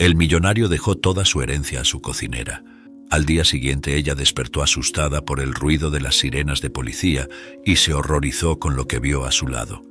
El millonario dejó toda su herencia a su cocinera. Al día siguiente ella despertó asustada por el ruido de las sirenas de policía y se horrorizó con lo que vio a su lado.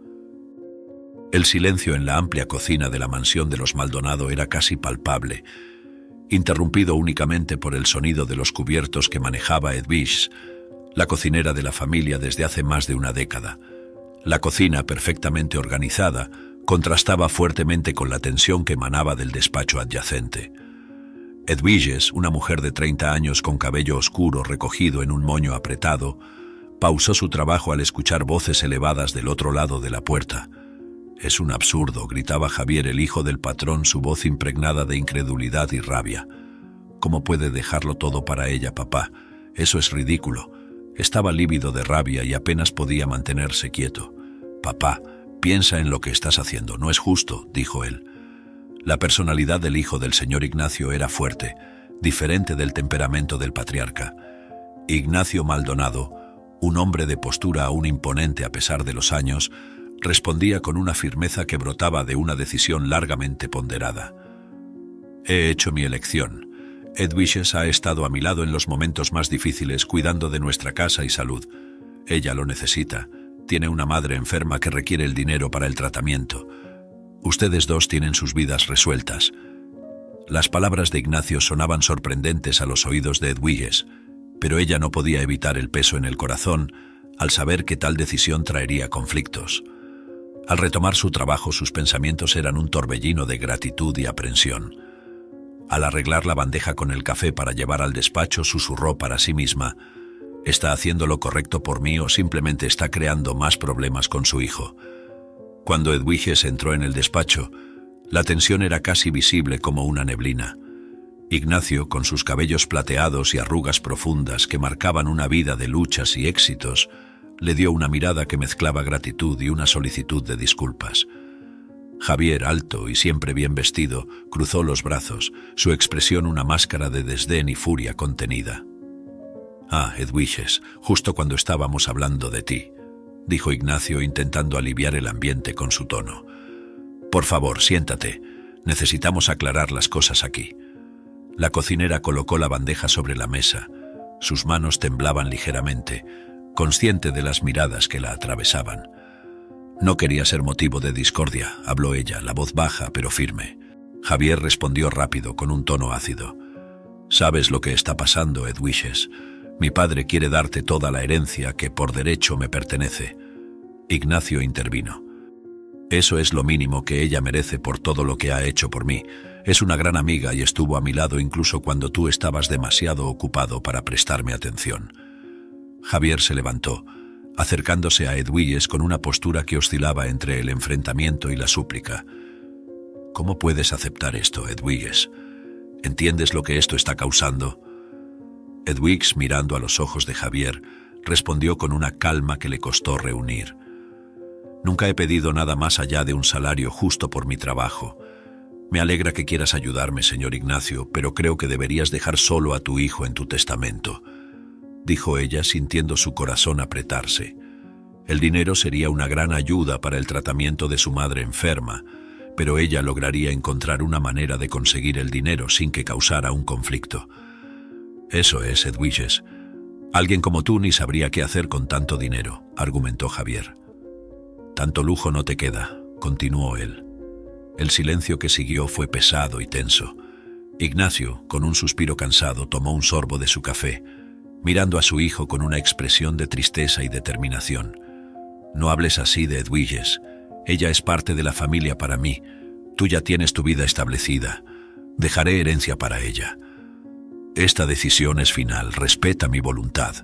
El silencio en la amplia cocina de la mansión de los Maldonado era casi palpable, interrumpido únicamente por el sonido de los cubiertos que manejaba Edwige, la cocinera de la familia desde hace más de una década. La cocina, perfectamente organizada, contrastaba fuertemente con la tensión que emanaba del despacho adyacente. Edwiges, una mujer de 30 años con cabello oscuro recogido en un moño apretado, pausó su trabajo al escuchar voces elevadas del otro lado de la puerta. «Es un absurdo», gritaba Javier, el hijo del patrón, su voz impregnada de incredulidad y rabia. «¿Cómo puede dejarlo todo para ella, papá? Eso es ridículo». Estaba lívido de rabia y apenas podía mantenerse quieto. «Papá, piensa en lo que estás haciendo, no es justo», dijo él. La personalidad del hijo del señor Ignacio era fuerte, diferente del temperamento del patriarca. Ignacio Maldonado, un hombre de postura aún imponente a pesar de los años, respondía con una firmeza que brotaba de una decisión largamente ponderada. «He hecho mi elección. Edwiges ha estado a mi lado en los momentos más difíciles, cuidando de nuestra casa y salud. Ella lo necesita. Tiene una madre enferma que requiere el dinero para el tratamiento. Ustedes dos tienen sus vidas resueltas». Las palabras de Ignacio sonaban sorprendentes a los oídos de Edwiges, pero ella no podía evitar el peso en el corazón al saber que tal decisión traería conflictos. Al retomar su trabajo, sus pensamientos eran un torbellino de gratitud y aprensión. Al arreglar la bandeja con el café para llevar al despacho, susurró para sí misma: «¿Está haciendo lo correcto por mí o simplemente está creando más problemas con su hijo?». Cuando Edwiges entró en el despacho, la tensión era casi visible como una neblina. Ignacio, con sus cabellos plateados y arrugas profundas que marcaban una vida de luchas y éxitos, le dio una mirada que mezclaba gratitud y una solicitud de disculpas. Javier, alto y siempre bien vestido, cruzó los brazos, su expresión una máscara de desdén y furia contenida. «Ah, Edwiges, justo cuando estábamos hablando de ti», dijo Ignacio, intentando aliviar el ambiente con su tono. «Por favor, siéntate. Necesitamos aclarar las cosas aquí». La cocinera colocó la bandeja sobre la mesa. Sus manos temblaban ligeramente, consciente de las miradas que la atravesaban. «No quería ser motivo de discordia», habló ella, la voz baja pero firme. Javier respondió rápido, con un tono ácido. «¿Sabes lo que está pasando, Edwiges? Mi padre quiere darte toda la herencia que por derecho me pertenece». Ignacio intervino. «Eso es lo mínimo que ella merece por todo lo que ha hecho por mí. Es una gran amiga y estuvo a mi lado incluso cuando tú estabas demasiado ocupado para prestarme atención». Javier se levantó, acercándose a Edwiges con una postura que oscilaba entre el enfrentamiento y la súplica. «¿Cómo puedes aceptar esto, Edwiges? ¿Entiendes lo que esto está causando?». Edwiges, mirando a los ojos de Javier, respondió con una calma que le costó reunir. «Nunca he pedido nada más allá de un salario justo por mi trabajo. Me alegra que quieras ayudarme, señor Ignacio, pero creo que deberías dejar solo a tu hijo en tu testamento», dijo ella, sintiendo su corazón apretarse. El dinero sería una gran ayuda para el tratamiento de su madre enferma, pero ella lograría encontrar una manera de conseguir el dinero sin que causara un conflicto. «Eso es, Edwiges. Alguien como tú ni sabría qué hacer con tanto dinero», argumentó Javier. «Tanto lujo no te queda», continuó él. El silencio que siguió fue pesado y tenso. Ignacio, con un suspiro cansado, tomó un sorbo de su café, mirando a su hijo con una expresión de tristeza y determinación. «No hables así de Edwiges. Ella es parte de la familia para mí. Tú ya tienes tu vida establecida. Dejaré herencia para ella. Esta decisión es final. Respeta mi voluntad».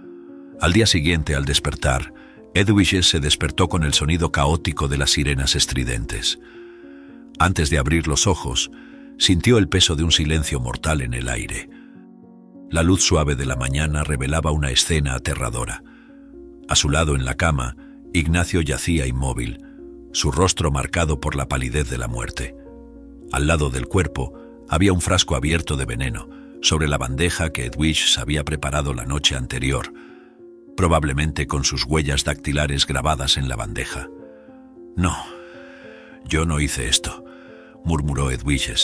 Al día siguiente, al despertar, Edwiges se despertó con el sonido caótico de las sirenas estridentes. Antes de abrir los ojos, sintió el peso de un silencio mortal en el aire. La luz suave de la mañana revelaba una escena aterradora. A su lado en la cama, Ignacio yacía inmóvil, su rostro marcado por la palidez de la muerte. Al lado del cuerpo había un frasco abierto de veneno, sobre la bandeja que Edwiges había preparado la noche anterior, probablemente con sus huellas dactilares grabadas en la bandeja. «No, yo no hice esto», murmuró Edwiges,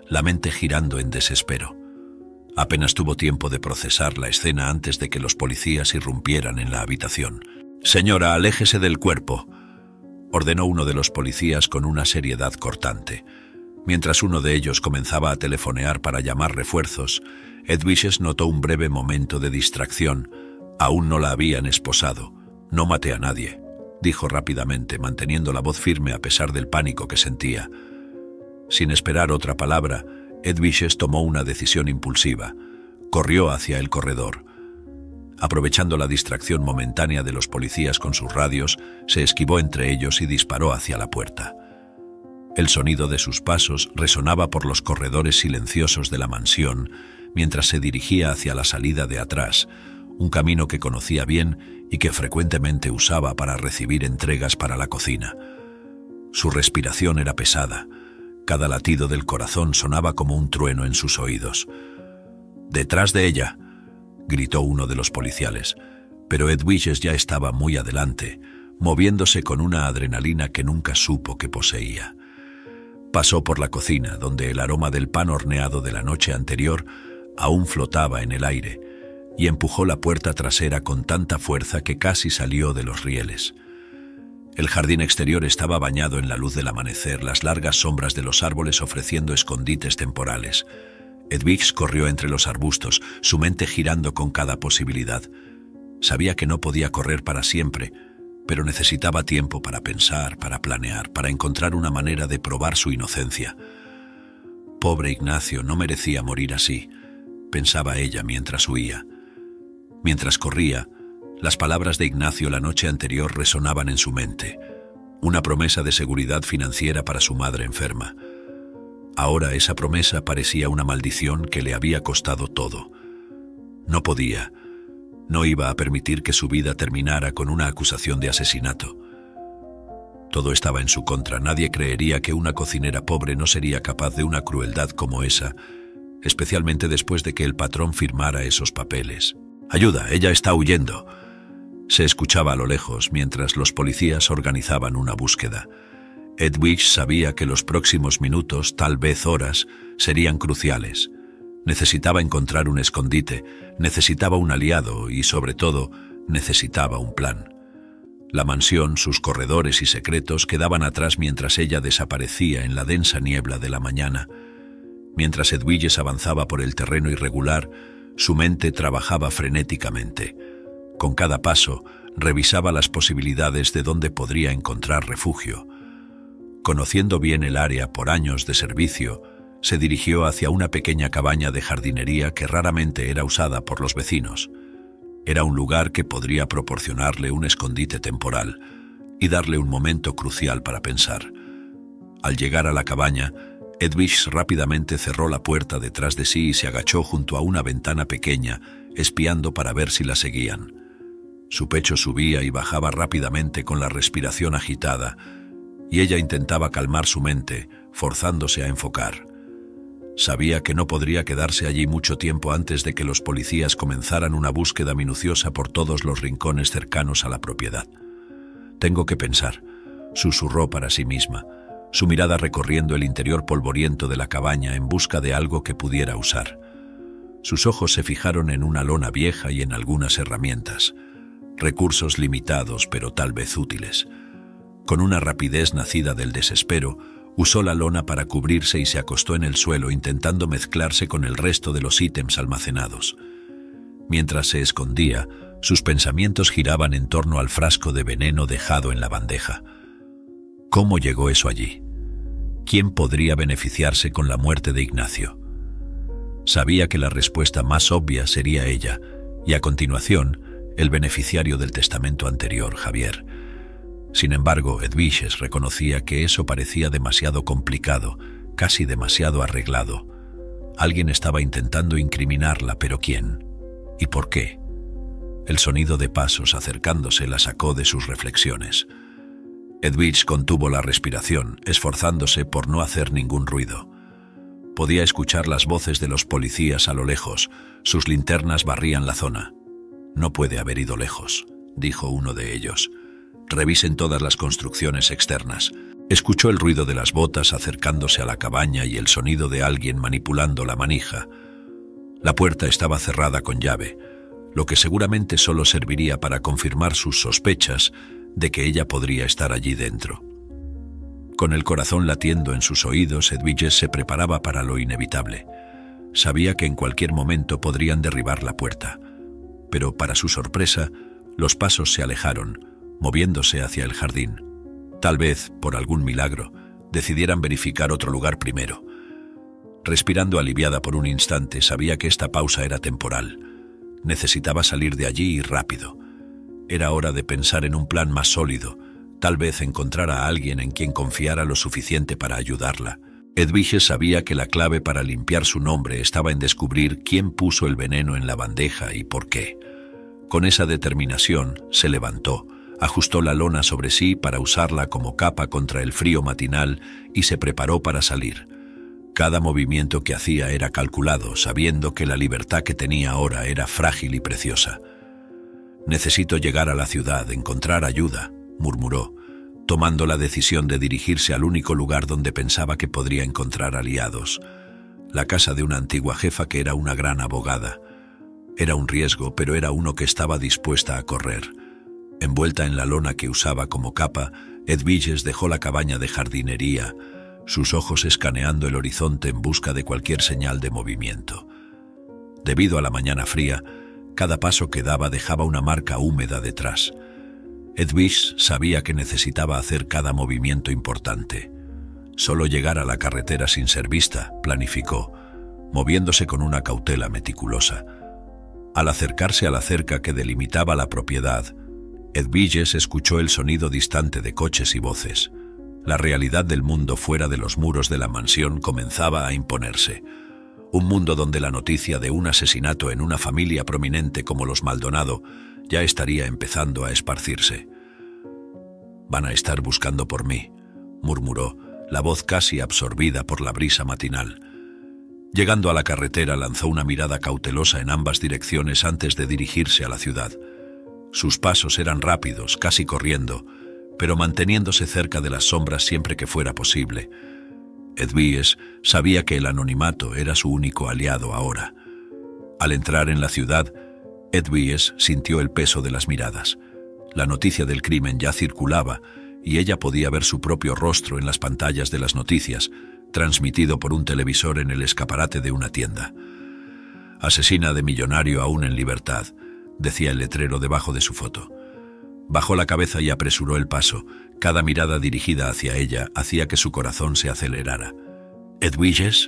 la mente girando en desespero. Apenas tuvo tiempo de procesar la escena antes de que los policías irrumpieran en la habitación. «Señora, aléjese del cuerpo», ordenó uno de los policías con una seriedad cortante. Mientras uno de ellos comenzaba a telefonear para llamar refuerzos, Edwishes notó un breve momento de distracción. Aún no la habían esposado. «No maté a nadie», dijo rápidamente, manteniendo la voz firme a pesar del pánico que sentía. Sin esperar otra palabra, Edwishes tomó una decisión impulsiva. Corrió hacia el corredor. Aprovechando la distracción momentánea de los policías con sus radios, se esquivó entre ellos y disparó hacia la puerta. El sonido de sus pasos resonaba por los corredores silenciosos de la mansión mientras se dirigía hacia la salida de atrás, un camino que conocía bien y que frecuentemente usaba para recibir entregas para la cocina. Su respiración era pesada. Cada latido del corazón sonaba como un trueno en sus oídos. «¡Detrás de ella!», gritó uno de los policiales, pero Edwishes ya estaba muy adelante, moviéndose con una adrenalina que nunca supo que poseía. Pasó por la cocina, donde el aroma del pan horneado de la noche anterior aún flotaba en el aire, y empujó la puerta trasera con tanta fuerza que casi salió de los rieles. El jardín exterior estaba bañado en la luz del amanecer, las largas sombras de los árboles ofreciendo escondites temporales. Edwiges corrió entre los arbustos, su mente girando con cada posibilidad. Sabía que no podía correr para siempre, pero necesitaba tiempo para pensar, para planear, para encontrar una manera de probar su inocencia. Pobre Ignacio, no merecía morir así, pensaba ella mientras huía. Mientras corría, las palabras de Ignacio la noche anterior resonaban en su mente, una promesa de seguridad financiera para su madre enferma. Ahora esa promesa parecía una maldición que le había costado todo. No podía, no iba a permitir que su vida terminara con una acusación de asesinato. Todo estaba en su contra. Nadie creería que una cocinera pobre no sería capaz de una crueldad como esa, especialmente después de que el patrón firmara esos papeles. «¡Ayuda! ¡Ella está huyendo!», se escuchaba a lo lejos mientras los policías organizaban una búsqueda. Edwiges sabía que los próximos minutos, tal vez horas, serían cruciales. Necesitaba encontrar un escondite, necesitaba un aliado y, sobre todo, necesitaba un plan. La mansión, sus corredores y secretos quedaban atrás mientras ella desaparecía en la densa niebla de la mañana. Mientras Edwiges avanzaba por el terreno irregular, su mente trabajaba frenéticamente. Con cada paso, revisaba las posibilidades de dónde podría encontrar refugio. Conociendo bien el área por años de servicio, se dirigió hacia una pequeña cabaña de jardinería que raramente era usada por los vecinos. Era un lugar que podría proporcionarle un escondite temporal y darle un momento crucial para pensar. Al llegar a la cabaña, Edwiges rápidamente cerró la puerta detrás de sí y se agachó junto a una ventana pequeña, espiando para ver si la seguían. Su pecho subía y bajaba rápidamente con la respiración agitada, y ella intentaba calmar su mente, forzándose a enfocar. Sabía que no podría quedarse allí mucho tiempo antes de que los policías comenzaran una búsqueda minuciosa por todos los rincones cercanos a la propiedad. «Tengo que pensar», susurró para sí misma, su mirada recorriendo el interior polvoriento de la cabaña en busca de algo que pudiera usar. Sus ojos se fijaron en una lona vieja y en algunas herramientas, recursos limitados pero tal vez útiles. Con una rapidez nacida del desespero, usó la lona para cubrirse y se acostó en el suelo intentando mezclarse con el resto de los ítems almacenados. Mientras se escondía, sus pensamientos giraban en torno al frasco de veneno dejado en la bandeja. ¿Cómo llegó eso allí? ¿Quién podría beneficiarse con la muerte de Ignacio? Sabía que la respuesta más obvia sería ella, y a continuación, el beneficiario del testamento anterior, Javier. Sin embargo, Edwishes reconocía que eso parecía demasiado complicado, casi demasiado arreglado. Alguien estaba intentando incriminarla, pero ¿quién? ¿Y por qué? El sonido de pasos acercándose la sacó de sus reflexiones. Edwiges contuvo la respiración, esforzándose por no hacer ningún ruido. Podía escuchar las voces de los policías a lo lejos, sus linternas barrían la zona. «No puede haber ido lejos», dijo uno de ellos. «Revisen todas las construcciones externas». Escuchó el ruido de las botas acercándose a la cabaña y el sonido de alguien manipulando la manija. La puerta estaba cerrada con llave, lo que seguramente solo serviría para confirmar sus sospechas de que ella podría estar allí dentro. Con el corazón latiendo en sus oídos, Edwiges se preparaba para lo inevitable. Sabía que en cualquier momento podrían derribar la puerta, pero para su sorpresa, los pasos se alejaron, moviéndose hacia el jardín. Tal vez, por algún milagro, decidieran verificar otro lugar primero. Respirando aliviada por un instante, sabía que esta pausa era temporal. Necesitaba salir de allí y rápido. Era hora de pensar en un plan más sólido, tal vez encontrar a alguien en quien confiara lo suficiente para ayudarla. Edwiges sabía que la clave para limpiar su nombre estaba en descubrir quién puso el veneno en la bandeja y por qué. Con esa determinación, se levantó, ajustó la lona sobre sí para usarla como capa contra el frío matinal y se preparó para salir. Cada movimiento que hacía era calculado, sabiendo que la libertad que tenía ahora era frágil y preciosa. «Necesito llegar a la ciudad, encontrar ayuda», murmuró, tomando la decisión de dirigirse al único lugar donde pensaba que podría encontrar aliados, la casa de una antigua jefa que era una gran abogada. Era un riesgo, pero era uno que estaba dispuesta a correr. Envuelta en la lona que usaba como capa, Edwiges dejó la cabaña de jardinería, sus ojos escaneando el horizonte en busca de cualquier señal de movimiento. Debido a la mañana fría, cada paso que daba dejaba una marca húmeda detrás. Edwiges sabía que necesitaba hacer cada movimiento importante. Solo llegar a la carretera sin ser vista, planificó, moviéndose con una cautela meticulosa. Al acercarse a la cerca que delimitaba la propiedad, Edwiges escuchó el sonido distante de coches y voces. La realidad del mundo fuera de los muros de la mansión comenzaba a imponerse. Un mundo donde la noticia de un asesinato en una familia prominente como los Maldonado ya estaría empezando a esparcirse. «Van a estar buscando por mí», murmuró, la voz casi absorbida por la brisa matinal. Llegando a la carretera, lanzó una mirada cautelosa en ambas direcciones antes de dirigirse a la ciudad. Sus pasos eran rápidos, casi corriendo, pero manteniéndose cerca de las sombras siempre que fuera posible. Edwiges sabía que el anonimato era su único aliado ahora. Al entrar en la ciudad, Edwiges sintió el peso de las miradas. La noticia del crimen ya circulaba y ella podía ver su propio rostro en las pantallas de las noticias, transmitido por un televisor en el escaparate de una tienda. «Asesina de millonario aún en libertad», decía el letrero debajo de su foto. Bajó la cabeza y apresuró el paso. Cada mirada dirigida hacia ella hacía que su corazón se acelerara. «¿Edwiges?»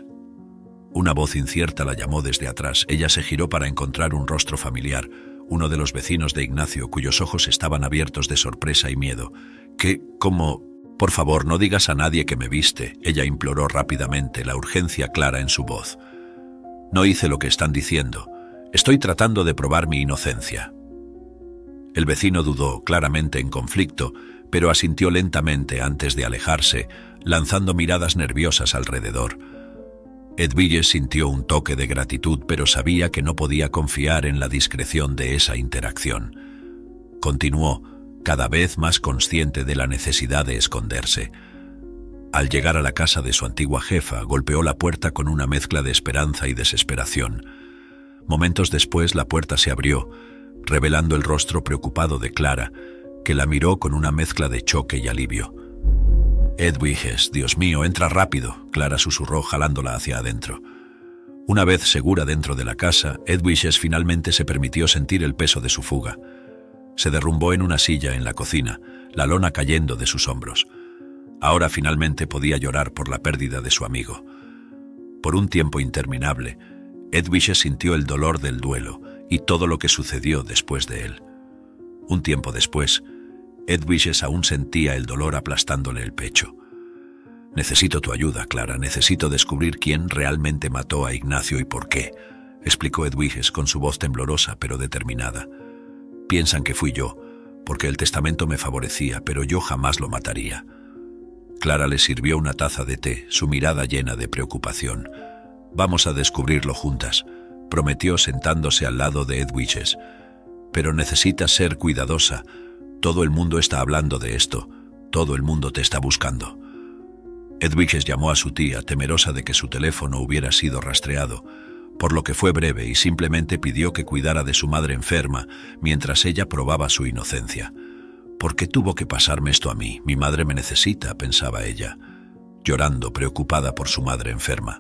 Una voz incierta la llamó desde atrás. Ella se giró para encontrar un rostro familiar, uno de los vecinos de Ignacio, cuyos ojos estaban abiertos de sorpresa y miedo. «¿Qué? ¿Cómo? Por favor, no digas a nadie que me viste», ella imploró rápidamente, la urgencia clara en su voz. «No hice lo que están diciendo. Estoy tratando de probar mi inocencia». El vecino dudó, claramente en conflicto, pero asintió lentamente antes de alejarse, lanzando miradas nerviosas alrededor. Edwiges sintió un toque de gratitud, pero sabía que no podía confiar en la discreción de esa interacción. Continuó, cada vez más consciente de la necesidad de esconderse. Al llegar a la casa de su antigua jefa, golpeó la puerta con una mezcla de esperanza y desesperación. Momentos después, la puerta se abrió, revelando el rostro preocupado de Clara, que la miró con una mezcla de choque y alivio. «Edwiges, Dios mío, entra rápido», Clara susurró jalándola hacia adentro. Una vez segura dentro de la casa, Edwiges finalmente se permitió sentir el peso de su fuga. Se derrumbó en una silla en la cocina, la lona cayendo de sus hombros. Ahora finalmente podía llorar por la pérdida de su amigo. Por un tiempo interminable, Edwiges sintió el dolor del duelo y todo lo que sucedió después de él. Un tiempo después, Edwiges aún sentía el dolor aplastándole el pecho. «Necesito tu ayuda, Clara, necesito descubrir quién realmente mató a Ignacio y por qué», explicó Edwiges con su voz temblorosa pero determinada. «Piensan que fui yo, porque el testamento me favorecía, pero yo jamás lo mataría». Clara le sirvió una taza de té, su mirada llena de preocupación. «Vamos a descubrirlo juntas», prometió sentándose al lado de Edwiges. «Pero necesitas ser cuidadosa. Todo el mundo está hablando de esto. Todo el mundo te está buscando». Edwiges llamó a su tía, temerosa de que su teléfono hubiera sido rastreado, por lo que fue breve y simplemente pidió que cuidara de su madre enferma mientras ella probaba su inocencia. «¿Por qué tuvo que pasarme esto a mí? Mi madre me necesita», pensaba ella, llorando, preocupada por su madre enferma.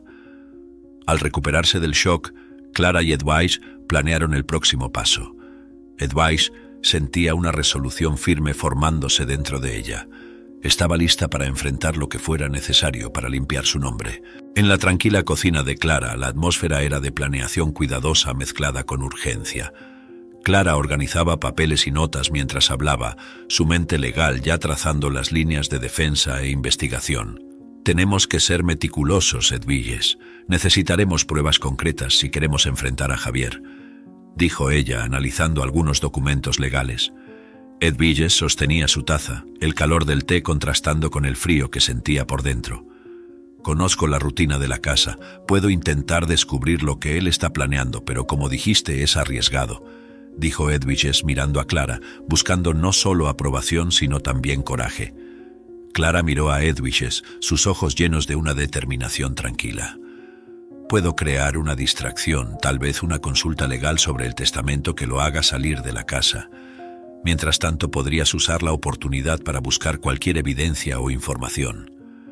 Al recuperarse del shock, Clara y Edwige planearon el próximo paso. Edwige sentía una resolución firme formándose dentro de ella. Estaba lista para enfrentar lo que fuera necesario para limpiar su nombre. En la tranquila cocina de Clara, la atmósfera era de planeación cuidadosa mezclada con urgencia. Clara organizaba papeles y notas mientras hablaba, su mente legal ya trazando las líneas de defensa e investigación. «Tenemos que ser meticulosos, Edwiges. Necesitaremos pruebas concretas si queremos enfrentar a Javier», dijo ella, analizando algunos documentos legales. Edwiges sostenía su taza, el calor del té contrastando con el frío que sentía por dentro. «Conozco la rutina de la casa, puedo intentar descubrir lo que él está planeando, pero como dijiste es arriesgado», dijo Edwiges mirando a Clara, buscando no solo aprobación sino también coraje. Clara miró a Edwiges, sus ojos llenos de una determinación tranquila. «Puedo crear una distracción, tal vez una consulta legal sobre el testamento que lo haga salir de la casa. Mientras tanto podrías usar la oportunidad para buscar cualquier evidencia o información».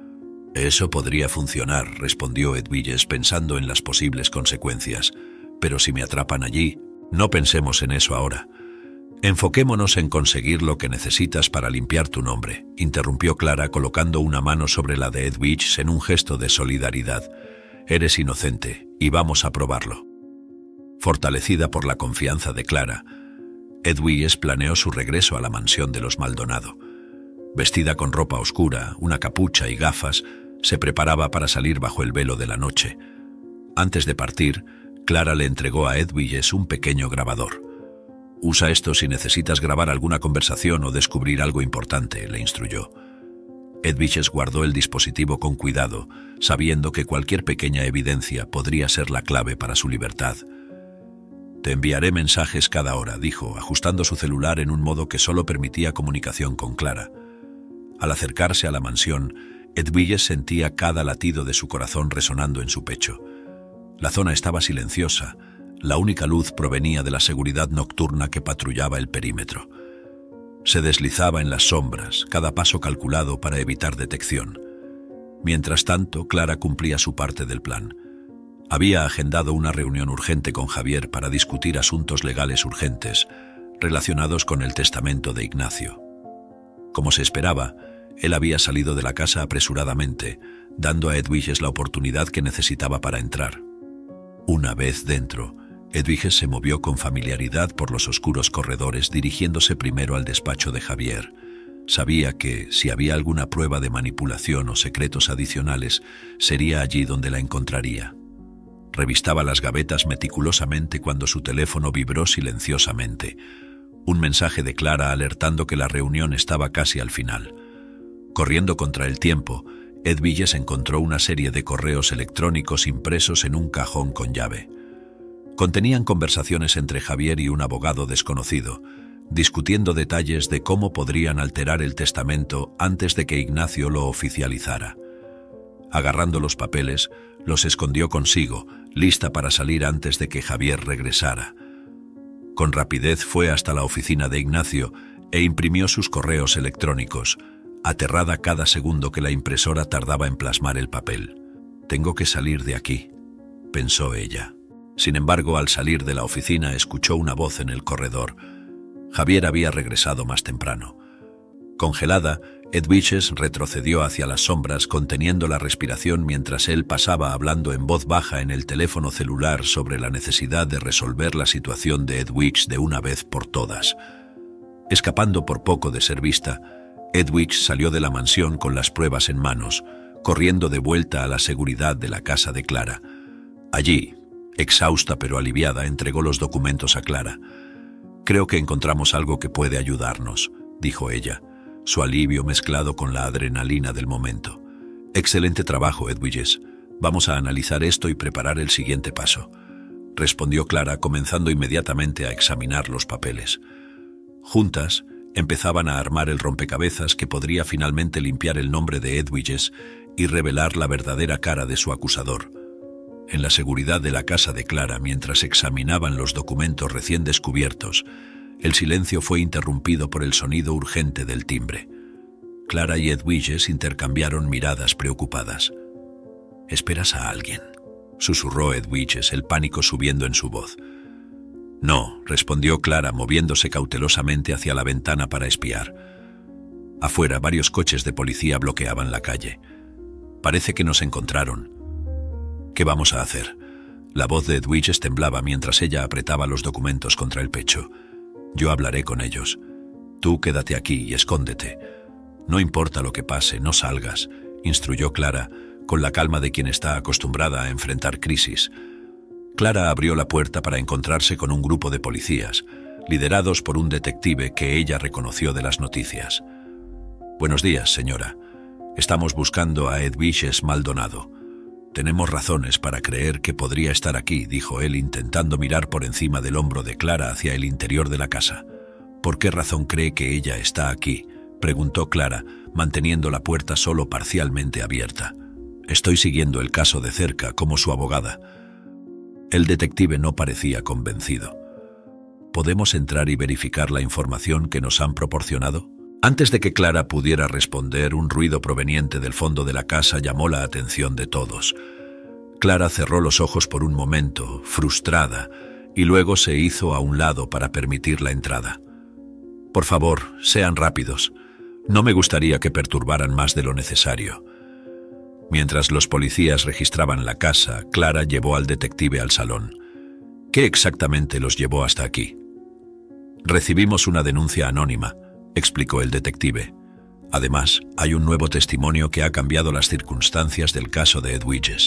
«Eso podría funcionar», respondió Edwiges pensando en las posibles consecuencias. «Pero si me atrapan allí, no pensemos en eso ahora. Enfoquémonos en conseguir lo que necesitas para limpiar tu nombre», interrumpió Clara colocando una mano sobre la de Edwiges en un gesto de solidaridad. «Eres inocente y vamos a probarlo». Fortalecida por la confianza de Clara, Edwiges planeó su regreso a la mansión de los Maldonado. Vestida con ropa oscura, una capucha y gafas, se preparaba para salir bajo el velo de la noche. Antes de partir, Clara le entregó a Edwiges un pequeño grabador. «Usa esto si necesitas grabar alguna conversación o descubrir algo importante», le instruyó. Edwiges guardó el dispositivo con cuidado, sabiendo que cualquier pequeña evidencia podría ser la clave para su libertad. «Te enviaré mensajes cada hora», dijo, ajustando su celular en un modo que solo permitía comunicación con Clara. Al acercarse a la mansión, Edwiges sentía cada latido de su corazón resonando en su pecho. La zona estaba silenciosa, la única luz provenía de la seguridad nocturna que patrullaba el perímetro. Se deslizaba en las sombras, cada paso calculado para evitar detección. Mientras tanto, Clara cumplía su parte del plan. Había agendado una reunión urgente con Javier para discutir asuntos legales urgentes relacionados con el testamento de Ignacio. Como se esperaba, él había salido de la casa apresuradamente, dando a Edwiges la oportunidad que necesitaba para entrar. Una vez dentro, Edwiges se movió con familiaridad por los oscuros corredores, dirigiéndose primero al despacho de Javier. Sabía que, si había alguna prueba de manipulación o secretos adicionales, sería allí donde la encontraría. Revistaba las gavetas meticulosamente cuando su teléfono vibró silenciosamente. Un mensaje de Clara alertando que la reunión estaba casi al final. Corriendo contra el tiempo, Edwiges encontró una serie de correos electrónicos impresos en un cajón con llave. Contenían conversaciones entre Javier y un abogado desconocido, discutiendo detalles de cómo podrían alterar el testamento antes de que Ignacio lo oficializara. Agarrando los papeles, los escondió consigo, lista para salir antes de que Javier regresara. Con rapidez fue hasta la oficina de Ignacio e imprimió sus correos electrónicos, aterrada cada segundo que la impresora tardaba en plasmar el papel. «Tengo que salir de aquí», pensó ella. Sin embargo, al salir de la oficina escuchó una voz en el corredor. Javier había regresado más temprano. Congelada, Edwiges retrocedió hacia las sombras, conteniendo la respiración mientras él pasaba hablando en voz baja en el teléfono celular sobre la necesidad de resolver la situación de Edwiges de una vez por todas. Escapando por poco de ser vista, Edwiges salió de la mansión con las pruebas en manos, corriendo de vuelta a la seguridad de la casa de Clara. Allí, exhausta pero aliviada, entregó los documentos a Clara. «Creo que encontramos algo que puede ayudarnos», dijo ella, su alivio mezclado con la adrenalina del momento. «Excelente trabajo, Edwiges. Vamos a analizar esto y preparar el siguiente paso», respondió Clara, comenzando inmediatamente a examinar los papeles. Juntas, empezaban a armar el rompecabezas que podría finalmente limpiar el nombre de Edwiges y revelar la verdadera cara de su acusador. En la seguridad de la casa de Clara, mientras examinaban los documentos recién descubiertos, el silencio fue interrumpido por el sonido urgente del timbre. Clara y Edwiges intercambiaron miradas preocupadas. «¿Esperas a alguien?», susurró Edwiges, el pánico subiendo en su voz. «No», respondió Clara, moviéndose cautelosamente hacia la ventana para espiar. Afuera, varios coches de policía bloqueaban la calle. «Parece que nos encontraron». «¿Qué vamos a hacer?». La voz de Edwiges temblaba mientras ella apretaba los documentos contra el pecho. «Yo hablaré con ellos. Tú quédate aquí y escóndete. No importa lo que pase, no salgas», instruyó Clara, con la calma de quien está acostumbrada a enfrentar crisis. Clara abrió la puerta para encontrarse con un grupo de policías, liderados por un detective que ella reconoció de las noticias. «Buenos días, señora. Estamos buscando a Edwiges Maldonado. Tenemos razones para creer que podría estar aquí», dijo él, intentando mirar por encima del hombro de Clara hacia el interior de la casa. «¿Por qué razón cree que ella está aquí?», preguntó Clara, manteniendo la puerta solo parcialmente abierta. «Estoy siguiendo el caso de cerca como su abogada». El detective no parecía convencido. «¿Podemos entrar y verificar la información que nos han proporcionado?». Antes de que Clara pudiera responder, un ruido proveniente del fondo de la casa llamó la atención de todos. Clara cerró los ojos por un momento, frustrada, y luego se hizo a un lado para permitir la entrada. «Por favor, sean rápidos. No me gustaría que perturbaran más de lo necesario». Mientras los policías registraban la casa, Clara llevó al detective al salón. «¿Qué exactamente los llevó hasta aquí?». «Recibimos una denuncia anónima», explicó el detective. «Además, hay un nuevo testimonio que ha cambiado las circunstancias del caso de Edwiges».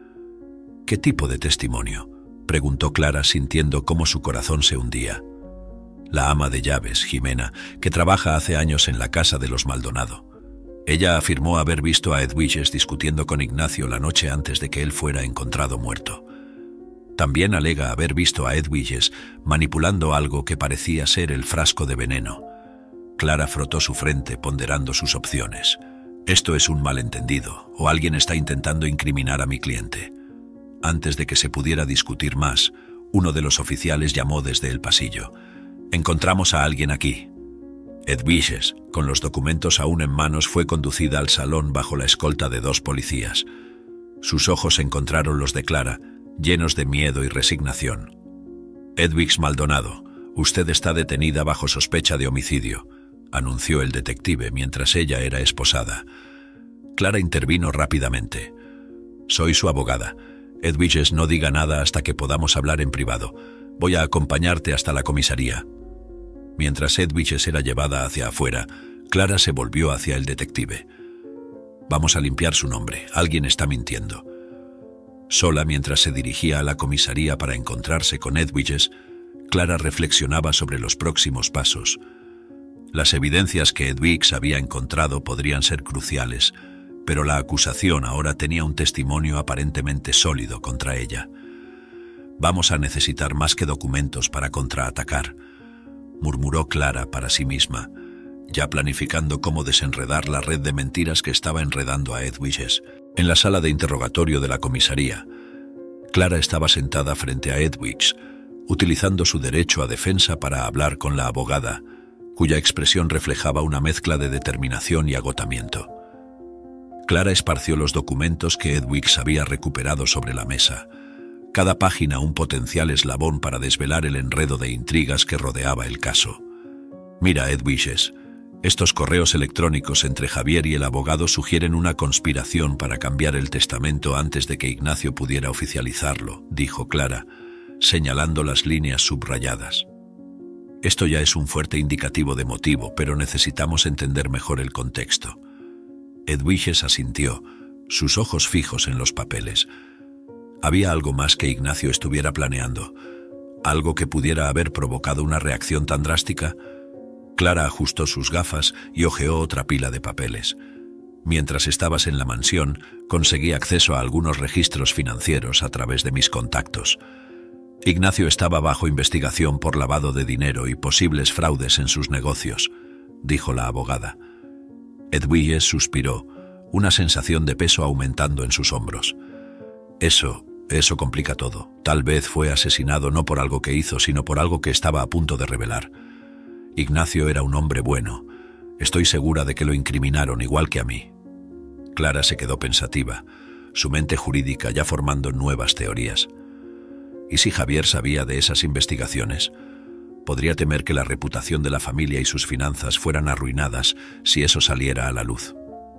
«¿Qué tipo de testimonio?», preguntó Clara, sintiendo cómo su corazón se hundía. «La ama de llaves, Jimena, que trabaja hace años en la casa de los Maldonado. Ella afirmó haber visto a Edwiges discutiendo con Ignacio la noche antes de que él fuera encontrado muerto. También alega haber visto a Edwiges manipulando algo que parecía ser el frasco de veneno». Clara frotó su frente, ponderando sus opciones. «Esto es un malentendido, o alguien está intentando incriminar a mi cliente». Antes de que se pudiera discutir más, uno de los oficiales llamó desde el pasillo. «Encontramos a alguien aquí». Edwiges, con los documentos aún en manos, fue conducida al salón bajo la escolta de 2 policías. Sus ojos encontraron los de Clara, llenos de miedo y resignación. «Edwiges Maldonado, usted está detenida bajo sospecha de homicidio», anunció el detective mientras ella era esposada. Clara intervino rápidamente. «Soy su abogada. Edwiges, no diga nada hasta que podamos hablar en privado. Voy a acompañarte hasta la comisaría». Mientras Edwiges era llevada hacia afuera, Clara se volvió hacia el detective. «Vamos a limpiar su nombre. Alguien está mintiendo». Sola, mientras se dirigía a la comisaría para encontrarse con Edwiges, Clara reflexionaba sobre los próximos pasos. Las evidencias que Edwiges había encontrado podrían ser cruciales, pero la acusación ahora tenía un testimonio aparentemente sólido contra ella. «Vamos a necesitar más que documentos para contraatacar», murmuró Clara para sí misma, ya planificando cómo desenredar la red de mentiras que estaba enredando a Edwiges. En la sala de interrogatorio de la comisaría, Clara estaba sentada frente a Edwiges, utilizando su derecho a defensa para hablar con la abogada, cuya expresión reflejaba una mezcla de determinación y agotamiento. Clara esparció los documentos que Edwiges había recuperado sobre la mesa, cada página un potencial eslabón para desvelar el enredo de intrigas que rodeaba el caso. «Mira, Edwiges, estos correos electrónicos entre Javier y el abogado sugieren una conspiración para cambiar el testamento antes de que Ignacio pudiera oficializarlo», dijo Clara, señalando las líneas subrayadas. «Esto ya es un fuerte indicativo de motivo, pero necesitamos entender mejor el contexto». Edwiges asintió, sus ojos fijos en los papeles. Había algo más que Ignacio estuviera planeando, algo que pudiera haber provocado una reacción tan drástica. Clara ajustó sus gafas y hojeó otra pila de papeles. «Mientras estabas en la mansión, conseguí acceso a algunos registros financieros a través de mis contactos. Ignacio estaba bajo investigación por lavado de dinero y posibles fraudes en sus negocios», dijo la abogada. Edwiges suspiró, una sensación de peso aumentando en sus hombros. Eso complica todo. Tal vez fue asesinado no por algo que hizo, sino por algo que estaba a punto de revelar. Ignacio era un hombre bueno. Estoy segura de que lo incriminaron igual que a mí. Clara se quedó pensativa, su mente jurídica ya formando nuevas teorías. ¿Y si Javier sabía de esas investigaciones? Podría temer que la reputación de la familia y sus finanzas fueran arruinadas si eso saliera a la luz.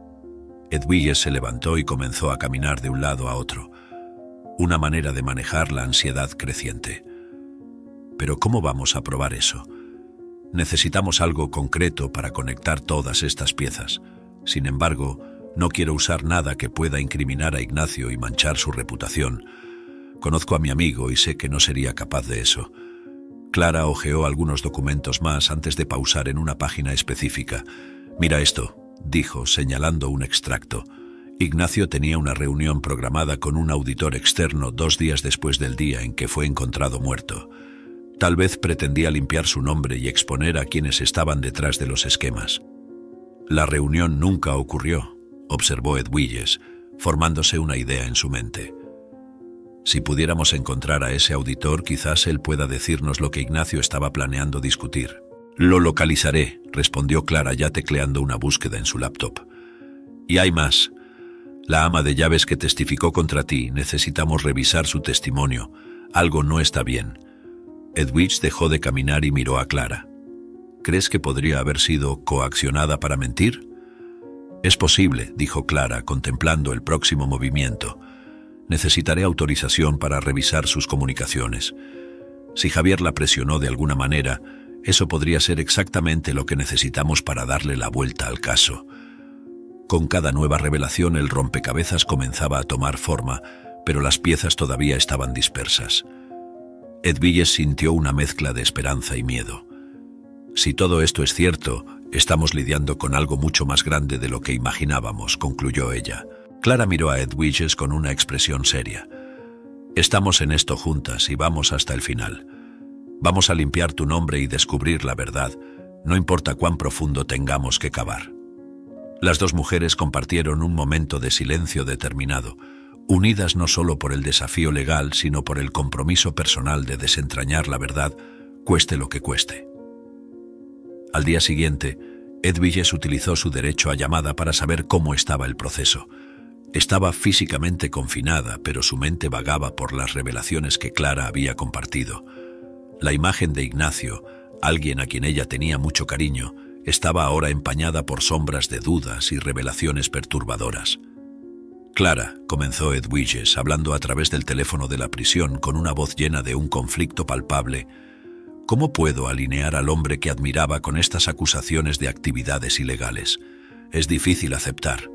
Edwige se levantó y comenzó a caminar de un lado a otro, una manera de manejar la ansiedad creciente. Pero ¿cómo vamos a probar eso? Necesitamos algo concreto para conectar todas estas piezas. Sin embargo, no quiero usar nada que pueda incriminar a Ignacio y manchar su reputación. Conozco a mi amigo y sé que no sería capaz de eso. Clara hojeó algunos documentos más antes de pausar en una página específica. «Mira esto», dijo, señalando un extracto. Ignacio tenía una reunión programada con un auditor externo 2 días después del día en que fue encontrado muerto. Tal vez pretendía limpiar su nombre y exponer a quienes estaban detrás de los esquemas. «La reunión nunca ocurrió», observó Edwige, formándose una idea en su mente. «Si pudiéramos encontrar a ese auditor, quizás él pueda decirnos lo que Ignacio estaba planeando discutir». «Lo localizaré», respondió Clara ya tecleando una búsqueda en su laptop. «Y hay más. La ama de llaves que testificó contra ti, necesitamos revisar su testimonio. Algo no está bien». Edwige dejó de caminar y miró a Clara. «¿Crees que podría haber sido coaccionada para mentir?» «Es posible», dijo Clara, contemplando el próximo movimiento. «Necesitaré autorización para revisar sus comunicaciones. Si Javier la presionó de alguna manera, eso podría ser exactamente lo que necesitamos para darle la vuelta al caso». Con cada nueva revelación el rompecabezas comenzaba a tomar forma, pero las piezas todavía estaban dispersas. Edwige sintió una mezcla de esperanza y miedo. «Si todo esto es cierto, estamos lidiando con algo mucho más grande de lo que imaginábamos», concluyó ella. Clara miró a Edwige con una expresión seria. «Estamos en esto juntas y vamos hasta el final. Vamos a limpiar tu nombre y descubrir la verdad, no importa cuán profundo tengamos que cavar». Las dos mujeres compartieron un momento de silencio determinado, unidas no solo por el desafío legal, sino por el compromiso personal de desentrañar la verdad, cueste lo que cueste. Al día siguiente, Edwige utilizó su derecho a llamada para saber cómo estaba el proceso. Estaba físicamente confinada, pero su mente vagaba por las revelaciones que Clara había compartido. La imagen de Ignacio, alguien a quien ella tenía mucho cariño, estaba ahora empañada por sombras de dudas y revelaciones perturbadoras. «Clara», comenzó Edwige, hablando a través del teléfono de la prisión con una voz llena de un conflicto palpable, «¿cómo puedo alinear al hombre que admiraba con estas acusaciones de actividades ilegales? Es difícil aceptar».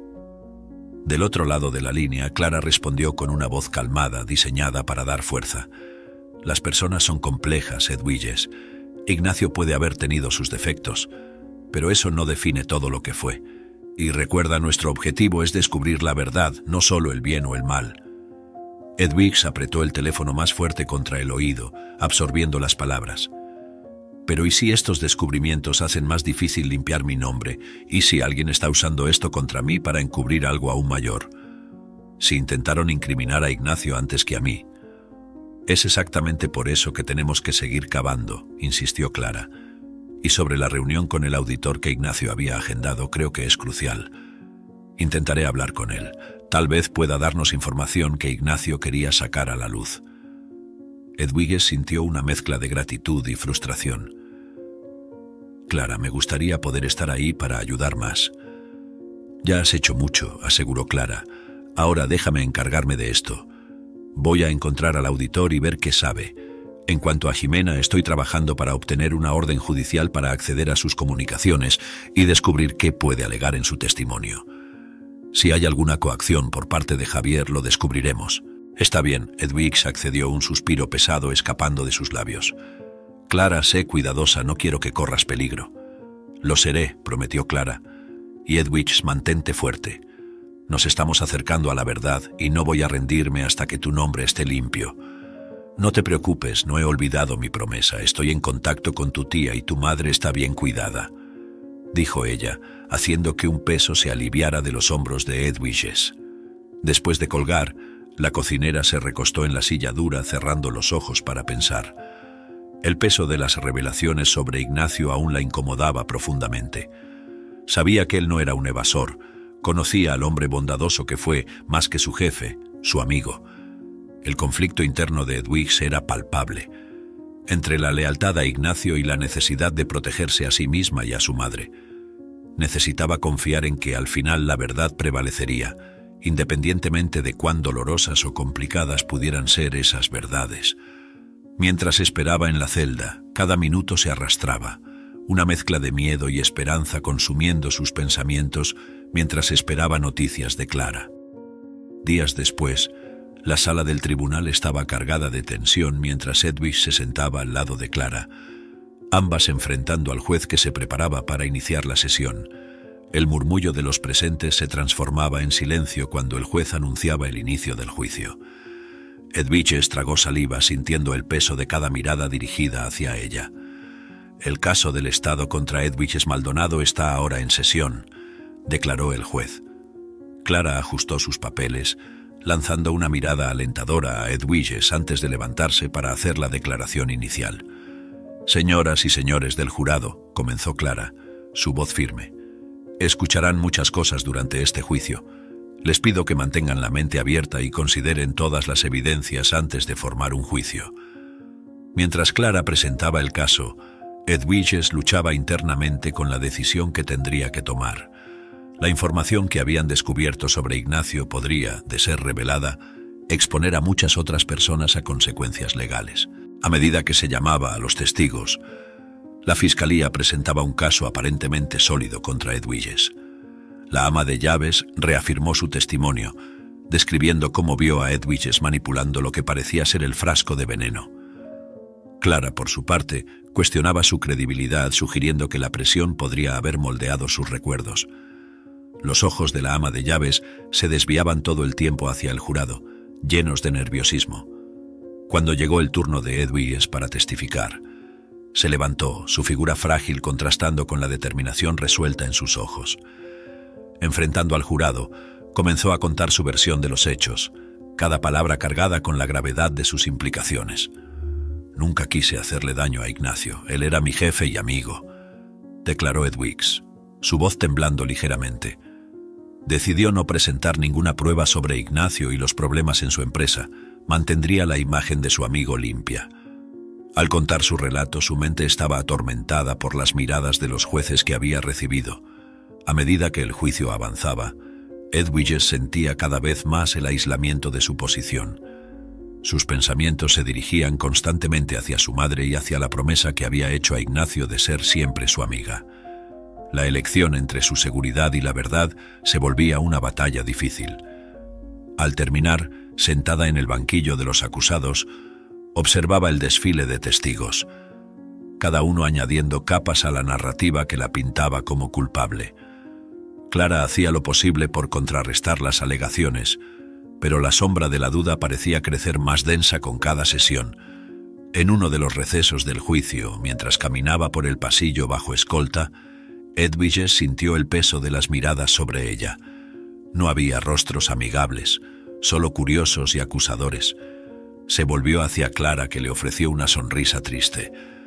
Del otro lado de la línea, Clara respondió con una voz calmada, diseñada para dar fuerza. «Las personas son complejas, Edwige. Ignacio puede haber tenido sus defectos, pero eso no define todo lo que fue. Y recuerda, nuestro objetivo es descubrir la verdad, no solo el bien o el mal». Edwige apretó el teléfono más fuerte contra el oído, absorbiendo las palabras. «Pero ¿y si estos descubrimientos hacen más difícil limpiar mi nombre? ¿Y si alguien está usando esto contra mí para encubrir algo aún mayor? Si intentaron incriminar a Ignacio antes que a mí». «Es exactamente por eso que tenemos que seguir cavando», insistió Clara. «Y sobre la reunión con el auditor que Ignacio había agendado, creo que es crucial. Intentaré hablar con él. Tal vez pueda darnos información que Ignacio quería sacar a la luz». Edwige sintió una mezcla de gratitud y frustración. «Clara, me gustaría poder estar ahí para ayudar más». «Ya has hecho mucho», aseguró Clara. «Ahora déjame encargarme de esto. Voy a encontrar al auditor y ver qué sabe. En cuanto a Jimena, estoy trabajando para obtener una orden judicial para acceder a sus comunicaciones y descubrir qué puede alegar en su testimonio. Si hay alguna coacción por parte de Javier, lo descubriremos». «Está bien», Edwige accedió, un suspiro pesado escapando de sus labios. «Clara, sé cuidadosa, no quiero que corras peligro». «Lo seré», prometió Clara. «Y Edwige, mantente fuerte. Nos estamos acercando a la verdad y no voy a rendirme hasta que tu nombre esté limpio. No te preocupes, no he olvidado mi promesa. Estoy en contacto con tu tía y tu madre está bien cuidada». dijo ella, haciendo que un peso se aliviara de los hombros de Edwiges. Después de colgar, la cocinera se recostó en la silla dura, cerrando los ojos para pensar. El peso de las revelaciones sobre Ignacio aún la incomodaba profundamente. Sabía que él no era un evasor. Conocía al hombre bondadoso que fue, más que su jefe, su amigo. El conflicto interno de Edwiges era palpable, entre la lealtad a Ignacio y la necesidad de protegerse a sí misma y a su madre. Necesitaba confiar en que al final la verdad prevalecería, independientemente de cuán dolorosas o complicadas pudieran ser esas verdades. Mientras esperaba en la celda, cada minuto se arrastraba, una mezcla de miedo y esperanza consumiendo sus pensamientos mientras esperaba noticias de Clara. Días después, la sala del tribunal estaba cargada de tensión mientras Edwige se sentaba al lado de Clara, ambas enfrentando al juez que se preparaba para iniciar la sesión. El murmullo de los presentes se transformaba en silencio cuando el juez anunciaba el inicio del juicio. Edwiges tragó saliva sintiendo el peso de cada mirada dirigida hacia ella. El caso del Estado contra Edwiges Maldonado está ahora en sesión, declaró el juez. Clara ajustó sus papeles, lanzando una mirada alentadora a Edwiges antes de levantarse para hacer la declaración inicial. Señoras y señores del jurado, comenzó Clara, su voz firme. Escucharán muchas cosas durante este juicio. Les pido que mantengan la mente abierta y consideren todas las evidencias antes de formar un juicio. Mientras Clara presentaba el caso, Edwiges luchaba internamente con la decisión que tendría que tomar. La información que habían descubierto sobre Ignacio podría, de ser revelada, exponer a muchas otras personas a consecuencias legales. A medida que se llamaba a los testigos, la fiscalía presentaba un caso aparentemente sólido contra Edwiges. La ama de llaves reafirmó su testimonio, describiendo cómo vio a Edwiges manipulando lo que parecía ser el frasco de veneno. Clara, por su parte, cuestionaba su credibilidad, sugiriendo que la presión podría haber moldeado sus recuerdos. Los ojos de la ama de llaves se desviaban todo el tiempo hacia el jurado, llenos de nerviosismo. Cuando llegó el turno de Edwiges para testificar, se levantó, su figura frágil contrastando con la determinación resuelta en sus ojos. Enfrentando al jurado, comenzó a contar su versión de los hechos, cada palabra cargada con la gravedad de sus implicaciones. Nunca quise hacerle daño a Ignacio, él era mi jefe y amigo, declaró Edwiges, su voz temblando ligeramente. Decidió no presentar ninguna prueba sobre Ignacio y los problemas en su empresa, mantendría la imagen de su amigo limpia. Al contar su relato, su mente estaba atormentada por las miradas de los jueces que había recibido. A medida que el juicio avanzaba, Edwiges sentía cada vez más el aislamiento de su posición. Sus pensamientos se dirigían constantemente hacia su madre y hacia la promesa que había hecho a Ignacio de ser siempre su amiga. La elección entre su seguridad y la verdad se volvía una batalla difícil. Al terminar, sentada en el banquillo de los acusados, observaba el desfile de testigos, cada uno añadiendo capas a la narrativa que la pintaba como culpable. Clara hacía lo posible por contrarrestar las alegaciones, pero la sombra de la duda parecía crecer más densa con cada sesión. En uno de los recesos del juicio, mientras caminaba por el pasillo bajo escolta, Edwiges sintió el peso de las miradas sobre ella. No había rostros amigables, solo curiosos y acusadores. Se volvió hacia Clara, que le ofreció una sonrisa triste.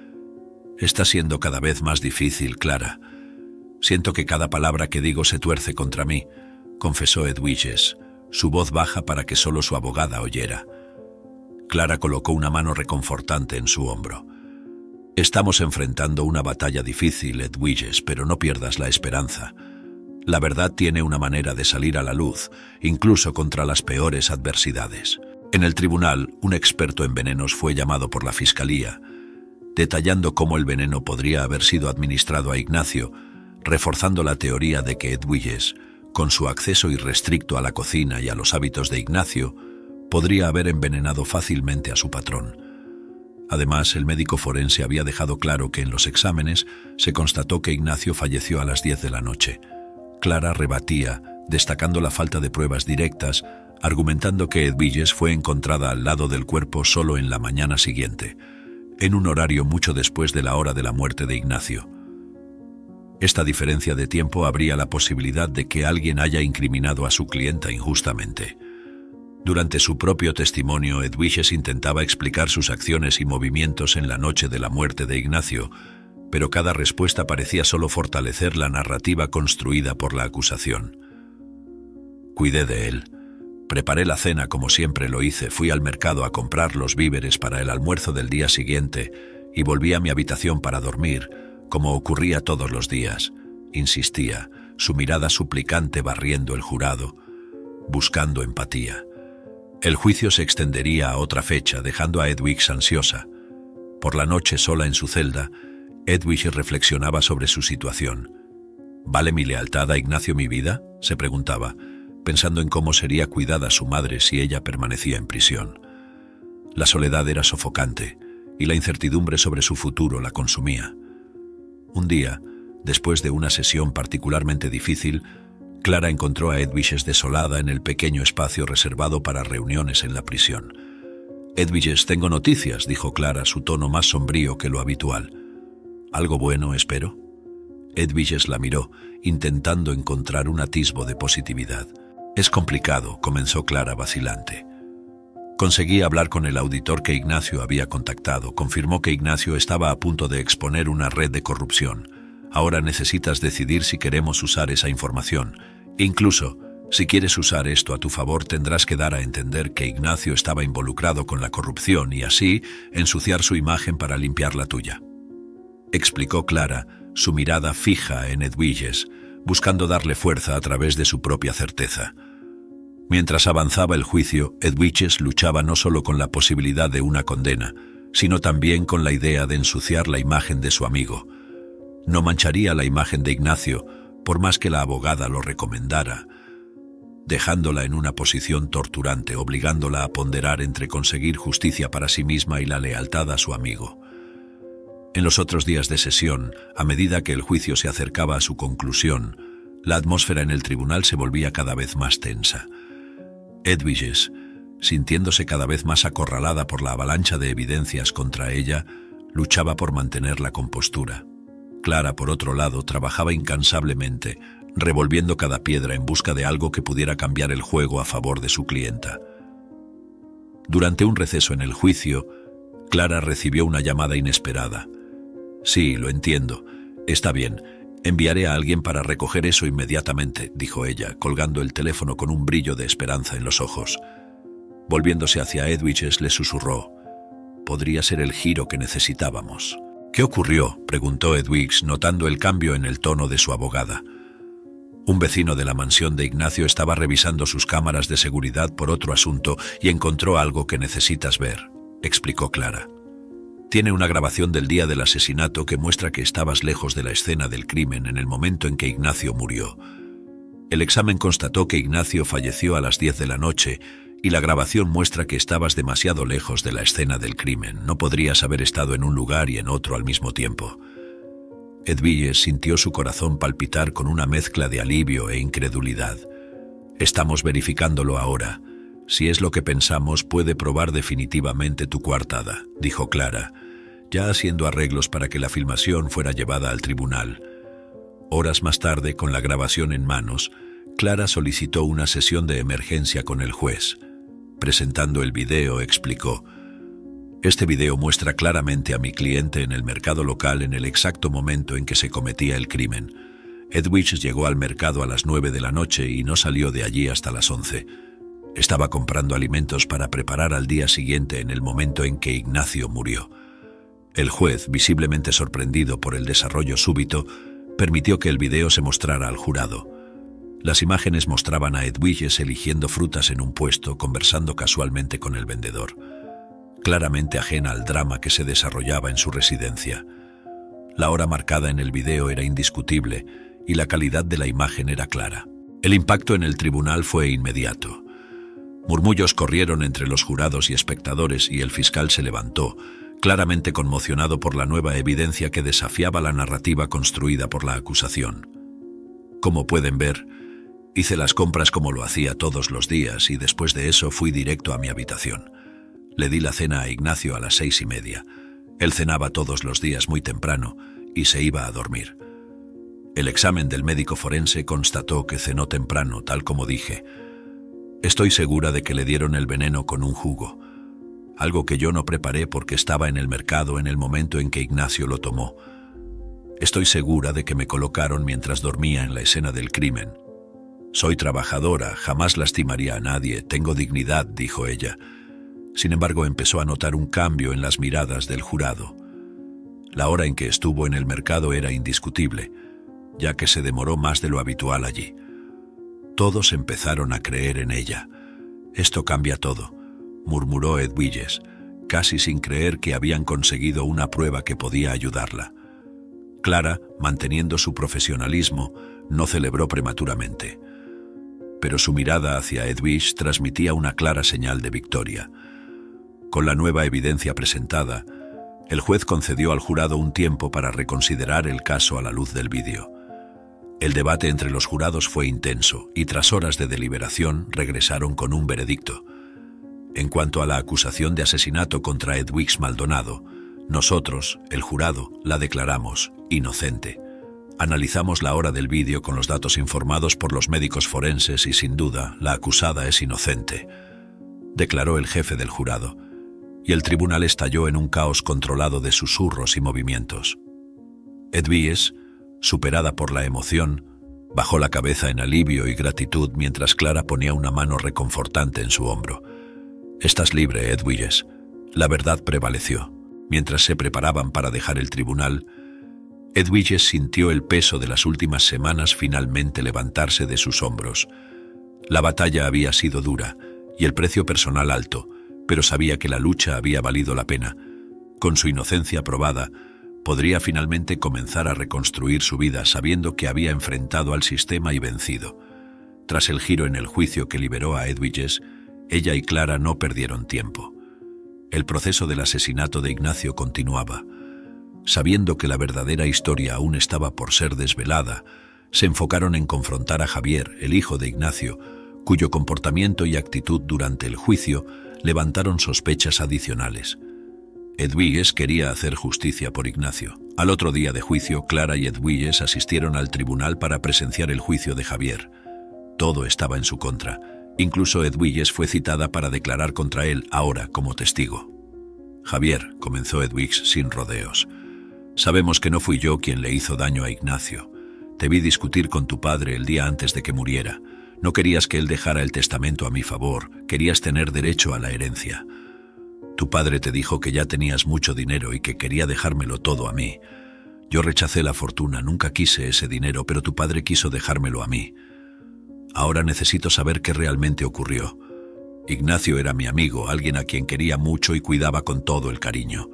«Está siendo cada vez más difícil, Clara. Siento que cada palabra que digo se tuerce contra mí», confesó Edwiges, su voz baja para que solo su abogada oyera. Clara colocó una mano reconfortante en su hombro. «Estamos enfrentando una batalla difícil, Edwiges, pero no pierdas la esperanza. La verdad tiene una manera de salir a la luz, incluso contra las peores adversidades». En el tribunal, un experto en venenos fue llamado por la fiscalía, detallando cómo el veneno podría haber sido administrado a Ignacio, reforzando la teoría de que Edwiges, con su acceso irrestricto a la cocina y a los hábitos de Ignacio, podría haber envenenado fácilmente a su patrón. Además, el médico forense había dejado claro que en los exámenes se constató que Ignacio falleció a las 10 de la noche. Clara rebatía, destacando la falta de pruebas directas, argumentando que Edwiges fue encontrada al lado del cuerpo solo en la mañana siguiente, en un horario mucho después de la hora de la muerte de Ignacio. Esta diferencia de tiempo abría la posibilidad de que alguien haya incriminado a su clienta injustamente. Durante su propio testimonio, Edwiges intentaba explicar sus acciones y movimientos en la noche de la muerte de Ignacio, pero cada respuesta parecía solo fortalecer la narrativa construida por la acusación. Cuidé de él. Preparé la cena como siempre lo hice, fui al mercado a comprar los víveres para el almuerzo del día siguiente y volví a mi habitación para dormir, como ocurría todos los días, insistía, su mirada suplicante barriendo el jurado, buscando empatía. El juicio se extendería a otra fecha, dejando a Edwiges ansiosa. Por la noche, sola en su celda, Edwiges reflexionaba sobre su situación. ¿Vale mi lealtad a Ignacio mi vida?, se preguntaba, pensando en cómo sería cuidada su madre si ella permanecía en prisión. La soledad era sofocante, y la incertidumbre sobre su futuro la consumía. Un día, después de una sesión particularmente difícil, Clara encontró a Edwiges desolada en el pequeño espacio reservado para reuniones en la prisión. «Edwiges, tengo noticias», dijo Clara, su tono más sombrío que lo habitual. «¿Algo bueno, espero?» Edwiges la miró, intentando encontrar un atisbo de positividad. «Es complicado», comenzó Clara vacilante. Conseguí hablar con el auditor que Ignacio había contactado. Confirmó que Ignacio estaba a punto de exponer una red de corrupción. Ahora necesitas decidir si queremos usar esa información. Incluso, si quieres usar esto a tu favor, tendrás que dar a entender que Ignacio estaba involucrado con la corrupción y así ensuciar su imagen para limpiar la tuya. Explicó Clara, su mirada fija en Edwiges, buscando darle fuerza a través de su propia certeza. Mientras avanzaba el juicio, Edwiges luchaba no solo con la posibilidad de una condena, sino también con la idea de ensuciar la imagen de su amigo. No mancharía la imagen de Ignacio, por más que la abogada lo recomendara, dejándola en una posición torturante, obligándola a ponderar entre conseguir justicia para sí misma y la lealtad a su amigo. En los otros días de sesión, a medida que el juicio se acercaba a su conclusión, la atmósfera en el tribunal se volvía cada vez más tensa. Edwiges, sintiéndose cada vez más acorralada por la avalancha de evidencias contra ella, luchaba por mantener la compostura. Clara, por otro lado, trabajaba incansablemente, revolviendo cada piedra en busca de algo que pudiera cambiar el juego a favor de su clienta. Durante un receso en el juicio, Clara recibió una llamada inesperada. «Sí, lo entiendo. Está bien. Enviaré a alguien para recoger eso inmediatamente», dijo ella, colgando el teléfono con un brillo de esperanza en los ojos. Volviéndose hacia Edwiges, le susurró: «Podría ser el giro que necesitábamos». «¿Qué ocurrió?», preguntó Edwiges, notando el cambio en el tono de su abogada. «Un vecino de la mansión de Ignacio estaba revisando sus cámaras de seguridad por otro asunto y encontró algo que necesitas ver», explicó Clara. «Tiene una grabación del día del asesinato que muestra que estabas lejos de la escena del crimen en el momento en que Ignacio murió. El examen constató que Ignacio falleció a las 10 de la noche y la grabación muestra que estabas demasiado lejos de la escena del crimen. No podrías haber estado en un lugar y en otro al mismo tiempo». Edwiges sintió su corazón palpitar con una mezcla de alivio e incredulidad. «Estamos verificándolo ahora. Si es lo que pensamos, puede probar definitivamente tu coartada», dijo Clara, ya haciendo arreglos para que la filmación fuera llevada al tribunal. Horas más tarde, con la grabación en manos, Clara solicitó una sesión de emergencia con el juez. Presentando el video, explicó: «Este video muestra claramente a mi cliente en el mercado local en el exacto momento en que se cometía el crimen. Edwiges llegó al mercado a las 9 de la noche y no salió de allí hasta las 11. Estaba comprando alimentos para preparar al día siguiente en el momento en que Ignacio murió». El juez, visiblemente sorprendido por el desarrollo súbito, permitió que el video se mostrara al jurado. Las imágenes mostraban a Edwiges eligiendo frutas en un puesto, conversando casualmente con el vendedor, claramente ajena al drama que se desarrollaba en su residencia. La hora marcada en el video era indiscutible y la calidad de la imagen era clara. El impacto en el tribunal fue inmediato. Murmullos corrieron entre los jurados y espectadores y el fiscal se levantó, claramente conmocionado por la nueva evidencia que desafiaba la narrativa construida por la acusación. «Como pueden ver, hice las compras como lo hacía todos los días y después de eso fui directo a mi habitación. Le di la cena a Ignacio a las 6:30. Él cenaba todos los días muy temprano y se iba a dormir. El examen del médico forense constató que cenó temprano, tal como dije. Estoy segura de que le dieron el veneno con un jugo, algo que yo no preparé porque estaba en el mercado en el momento en que Ignacio lo tomó. Estoy segura de que me colocaron mientras dormía en la escena del crimen. Soy trabajadora, jamás lastimaría a nadie, tengo dignidad, dijo ella. Sin embargo, empezó a notar un cambio en las miradas del jurado. La hora en que estuvo en el mercado era indiscutible, ya que se demoró más de lo habitual allí. Todos empezaron a creer en ella. Esto cambia todo, murmuró Edwiges, casi sin creer que habían conseguido una prueba que podía ayudarla. Clara, manteniendo su profesionalismo, no celebró prematuramente. Pero su mirada hacia Edwige transmitía una clara señal de victoria. Con la nueva evidencia presentada, el juez concedió al jurado un tiempo para reconsiderar el caso a la luz del vídeo. El debate entre los jurados fue intenso y tras horas de deliberación regresaron con un veredicto. En cuanto a la acusación de asesinato contra Edwiges Maldonado, nosotros, el jurado, la declaramos inocente. Analizamos la hora del vídeo con los datos informados por los médicos forenses y sin duda la acusada es inocente, declaró el jefe del jurado, y el tribunal estalló en un caos controlado de susurros y movimientos. Edwiges, superada por la emoción, bajó la cabeza en alivio y gratitud mientras Clara ponía una mano reconfortante en su hombro. «Estás libre, Edwiges». La verdad prevaleció. Mientras se preparaban para dejar el tribunal, Edwiges sintió el peso de las últimas semanas finalmente levantarse de sus hombros. La batalla había sido dura y el precio personal alto, pero sabía que la lucha había valido la pena. Con su inocencia probada, podría finalmente comenzar a reconstruir su vida sabiendo que había enfrentado al sistema y vencido. Tras el giro en el juicio que liberó a Edwiges, ella y Clara no perdieron tiempo. El proceso del asesinato de Ignacio continuaba. Sabiendo que la verdadera historia aún estaba por ser desvelada, se enfocaron en confrontar a Javier, el hijo de Ignacio, cuyo comportamiento y actitud durante el juicio levantaron sospechas adicionales. Edwiges quería hacer justicia por Ignacio. Al otro día de juicio, Clara y Edwiges asistieron al tribunal para presenciar el juicio de Javier. Todo estaba en su contra. Incluso Edwiges fue citada para declarar contra él, ahora como testigo. «Javier», comenzó Edwiges sin rodeos, «sabemos que no fui yo quien le hizo daño a Ignacio. Te vi discutir con tu padre el día antes de que muriera. No querías que él dejara el testamento a mi favor, querías tener derecho a la herencia. Tu padre te dijo que ya tenías mucho dinero y que quería dejármelo todo a mí. Yo rechacé la fortuna, nunca quise ese dinero, pero tu padre quiso dejármelo a mí. Ahora necesito saber qué realmente ocurrió. Ignacio era mi amigo, alguien a quien quería mucho y cuidaba con todo el cariño».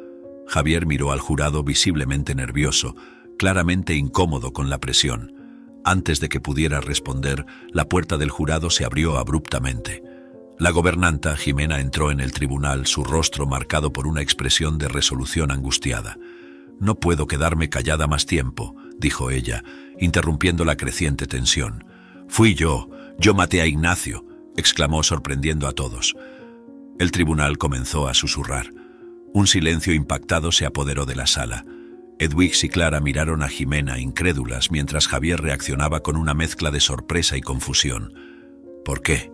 Javier miró al jurado visiblemente nervioso, claramente incómodo con la presión. Antes de que pudiera responder, la puerta del jurado se abrió abruptamente. La gobernanta, Jimena, entró en el tribunal, su rostro marcado por una expresión de resolución angustiada. «No puedo quedarme callada más tiempo», dijo ella, interrumpiendo la creciente tensión. «Fui yo maté a Ignacio», exclamó sorprendiendo a todos. El tribunal comenzó a susurrar. Un silencio impactado se apoderó de la sala. Edwiges y Clara miraron a Jimena incrédulas mientras Javier reaccionaba con una mezcla de sorpresa y confusión. «¿Por qué?».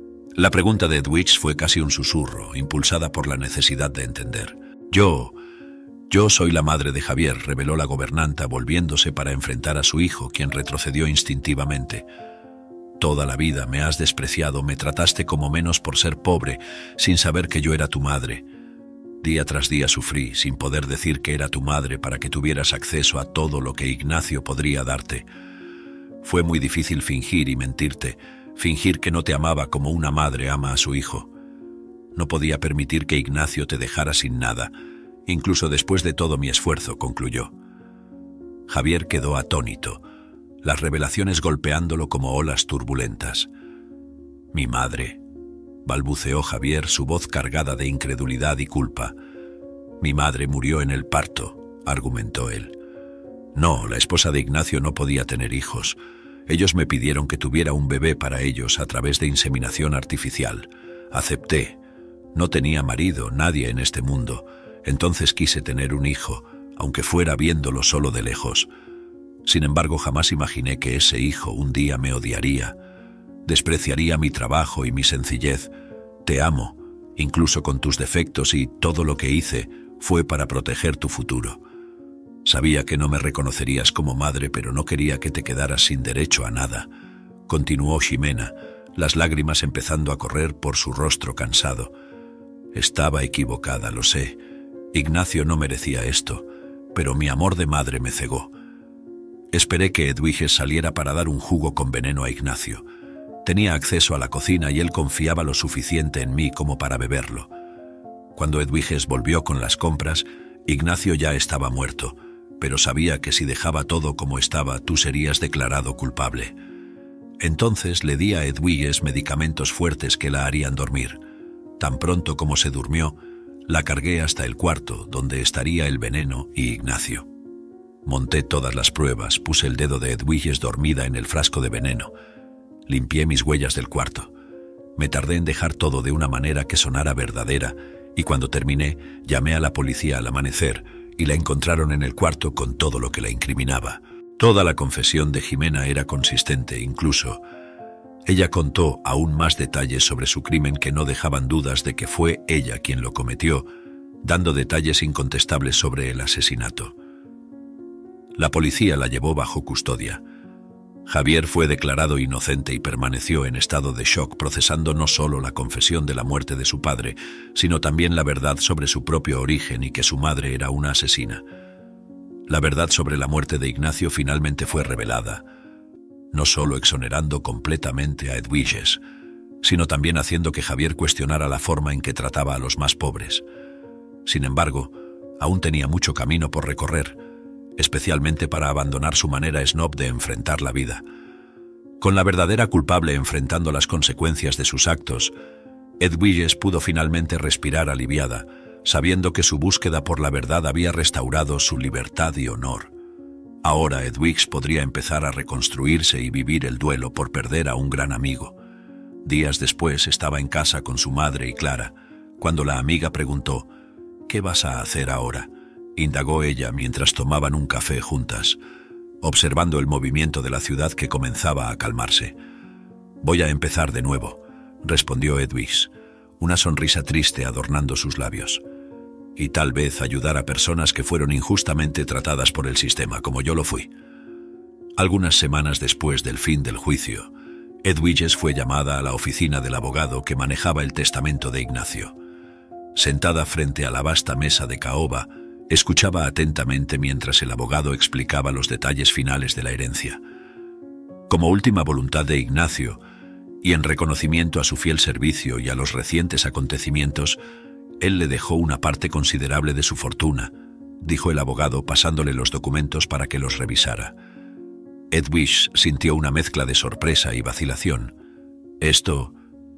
La pregunta de Edwiges fue casi un susurro, impulsada por la necesidad de entender. Yo soy la madre de Javier», reveló la gobernanta, volviéndose para enfrentar a su hijo, quien retrocedió instintivamente. «Toda la vida me has despreciado, me trataste como menos por ser pobre, sin saber que yo era tu madre. Día tras día sufrí, sin poder decir que era tu madre para que tuvieras acceso a todo lo que Ignacio podría darte. Fue muy difícil fingir y mentirte, fingir que no te amaba como una madre ama a su hijo. No podía permitir que Ignacio te dejara sin nada, incluso después de todo mi esfuerzo», concluyó. Javier quedó atónito, las revelaciones golpeándolo como olas turbulentas. «Mi madre», balbuceó Javier, su voz cargada de incredulidad y culpa. «Mi madre murió en el parto», argumentó él. «No, la esposa de Ignacio no podía tener hijos. Ellos me pidieron que tuviera un bebé para ellos a través de inseminación artificial. Acepté. No tenía marido, nadie en este mundo. Entonces quise tener un hijo, aunque fuera viéndolo solo de lejos. Sin embargo, jamás imaginé que ese hijo un día me odiaría, despreciaría mi trabajo y mi sencillez. Te amo, incluso con tus defectos, y todo lo que hice fue para proteger tu futuro. Sabía que no me reconocerías como madre, pero no quería que te quedaras sin derecho a nada. Continuó Ximena, las lágrimas empezando a correr por su rostro cansado. Estaba equivocada, lo sé. Ignacio no merecía esto, pero mi amor de madre me cegó. Esperé que Edwiges saliera para dar un jugo con veneno a Ignacio. Tenía acceso a la cocina y él confiaba lo suficiente en mí como para beberlo. Cuando Edwiges volvió con las compras, Ignacio ya estaba muerto, pero sabía que si dejaba todo como estaba, tú serías declarado culpable. Entonces le di a Edwiges medicamentos fuertes que la harían dormir. Tan pronto como se durmió, la cargué hasta el cuarto, donde estaría el veneno y Ignacio. Monté todas las pruebas, puse el dedo de Edwiges dormida en el frasco de veneno. Limpié mis huellas del cuarto. Me tardé en dejar todo de una manera que sonara verdadera, y cuando terminé, llamé a la policía al amanecer, y la encontraron en el cuarto con todo lo que la incriminaba. Toda la confesión de Ximena era consistente, incluso ella contó aún más detalles sobre su crimen que no dejaban dudas de que fue ella quien lo cometió, dando detalles incontestables sobre el asesinato. La policía la llevó bajo custodia. Javier fue declarado inocente y permaneció en estado de shock, procesando no solo la confesión de la muerte de su padre, sino también la verdad sobre su propio origen y que su madre era una asesina. La verdad sobre la muerte de Ignacio finalmente fue revelada, no solo exonerando completamente a Edwiges, sino también haciendo que Javier cuestionara la forma en que trataba a los más pobres. Sin embargo, aún tenía mucho camino por recorrer, especialmente para abandonar su manera snob de enfrentar la vida. Con la verdadera culpable enfrentando las consecuencias de sus actos, Edwiges pudo finalmente respirar aliviada, sabiendo que su búsqueda por la verdad había restaurado su libertad y honor. Ahora Edwiges podría empezar a reconstruirse y vivir el duelo por perder a un gran amigo. Días después estaba en casa con su madre y Clara, cuando la amiga preguntó: «¿Qué vas a hacer ahora?», indagó ella mientras tomaban un café juntas, observando el movimiento de la ciudad que comenzaba a calmarse. «Voy a empezar de nuevo», respondió Edwiges, una sonrisa triste adornando sus labios. «Y tal vez ayudar a personas que fueron injustamente tratadas por el sistema, como yo lo fui». Algunas semanas después del fin del juicio, Edwiges fue llamada a la oficina del abogado que manejaba el testamento de Ignacio. Sentada frente a la vasta mesa de caoba, escuchaba atentamente mientras el abogado explicaba los detalles finales de la herencia. Como última voluntad de Ignacio, y en reconocimiento a su fiel servicio y a los recientes acontecimientos, él le dejó una parte considerable de su fortuna, dijo el abogado pasándole los documentos para que los revisara. Edwiges sintió una mezcla de sorpresa y vacilación. Esto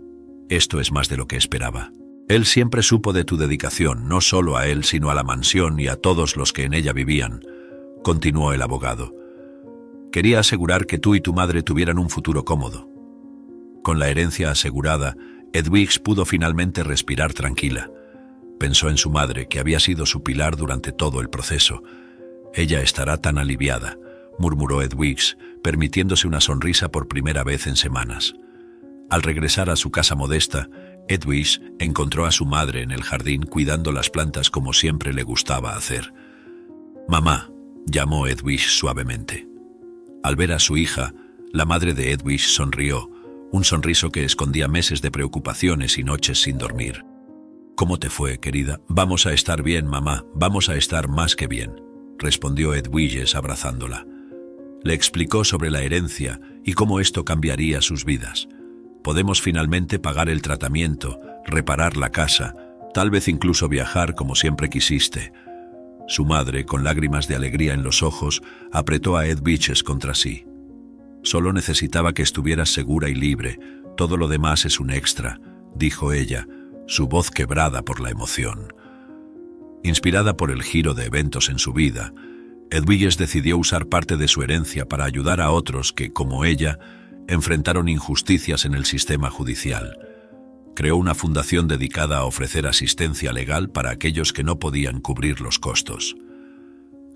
es más de lo que esperaba. Él siempre supo de tu dedicación, no solo a él, sino a la mansión y a todos los que en ella vivían, continuó el abogado. Quería asegurar que tú y tu madre tuvieran un futuro cómodo. Con la herencia asegurada, Edwiges pudo finalmente respirar tranquila. Pensó en su madre, que había sido su pilar durante todo el proceso. «Ella estará tan aliviada», murmuró Edwiges, permitiéndose una sonrisa por primera vez en semanas. Al regresar a su casa modesta, Edwiges encontró a su madre en el jardín cuidando las plantas como siempre le gustaba hacer. «Mamá», llamó Edwiges suavemente. Al ver a su hija, la madre de Edwiges sonrió, un sonriso que escondía meses de preocupaciones y noches sin dormir. «¿Cómo te fue, querida?» «Vamos a estar bien, mamá, vamos a estar más que bien», respondió Edwiges abrazándola. Le explicó sobre la herencia y cómo esto cambiaría sus vidas. «Podemos finalmente pagar el tratamiento, reparar la casa, tal vez incluso viajar como siempre quisiste». Su madre, con lágrimas de alegría en los ojos, apretó a Edwiges contra sí. «Solo necesitaba que estuvieras segura y libre, todo lo demás es un extra», dijo ella, su voz quebrada por la emoción. Inspirada por el giro de eventos en su vida, Edwiges decidió usar parte de su herencia para ayudar a otros que, como ella, enfrentaron injusticias en el sistema judicial. Creó una fundación dedicada a ofrecer asistencia legal para aquellos que no podían cubrir los costos.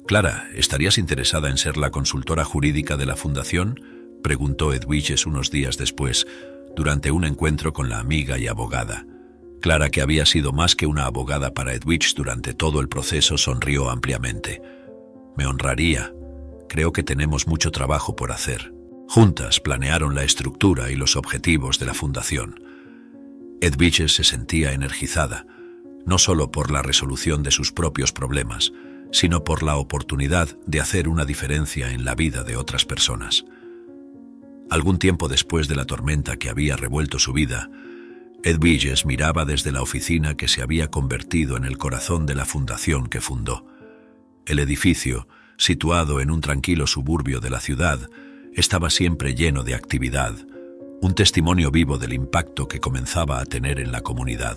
Clara, ¿estarías interesada en ser la consultora jurídica de la fundación?, preguntó Edwiges unos días después, durante un encuentro con la amiga y abogada. Clara, que había sido más que una abogada para Edwiges durante todo el proceso, sonrió ampliamente. Me honraría. Creo que tenemos mucho trabajo por hacer. Juntas planearon la estructura y los objetivos de la fundación. Edwiges se sentía energizada, no solo por la resolución de sus propios problemas, sino por la oportunidad de hacer una diferencia en la vida de otras personas. Algún tiempo después de la tormenta que había revuelto su vida, Edwiges miraba desde la oficina que se había convertido en el corazón de la fundación que fundó. El edificio, situado en un tranquilo suburbio de la ciudad, estaba siempre lleno de actividad, un testimonio vivo del impacto que comenzaba a tener en la comunidad.